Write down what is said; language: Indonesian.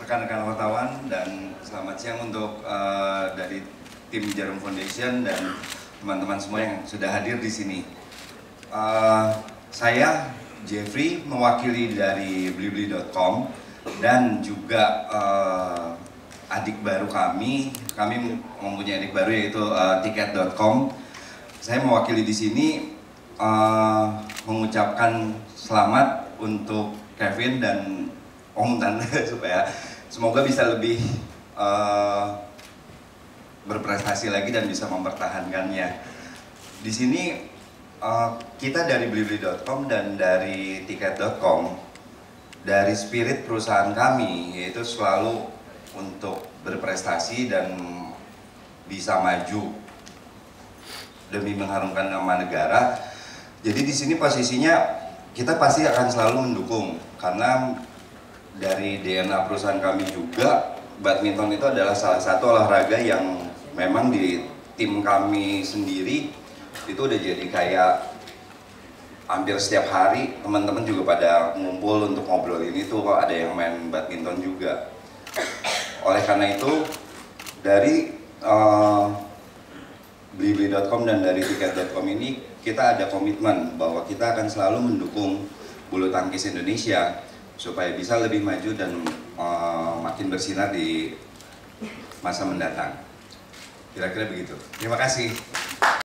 rekan-rekan wartawan dan selamat siang untuk dari tim Jarum Foundation dan teman-teman semua yang sudah hadir di sini. Saya Jeffrey mewakili dari Blibli.com dan juga adik baru kami mempunyai adik baru yaitu Tiket.com. Saya mewakili di sini mengucapkan selamat untuk Kevin dan Om Tante supaya semoga bisa lebih berprestasi lagi dan bisa mempertahankannya. Di sini kita dari Blibli.com dan dari Tiket.com, dari spirit perusahaan kami yaitu selalu untuk berprestasi dan bisa maju demi mengharumkan nama negara. Jadi di sini posisinya kita pasti akan selalu mendukung karena dari DNA perusahaan kami juga badminton itu adalah salah satu olahraga yang memang di tim kami sendiri itu udah jadi kayak hampir setiap hari teman-teman juga pada ngumpul untuk ngobrol ini tuh kok ada yang main badminton juga. Oleh karena itu dari Blibli.com dan dari Tiket.com ini kita ada komitmen bahwa kita akan selalu mendukung bulu tangkis Indonesia supaya bisa lebih maju dan makin bersinar di masa mendatang. Kira-kira begitu. Terima kasih.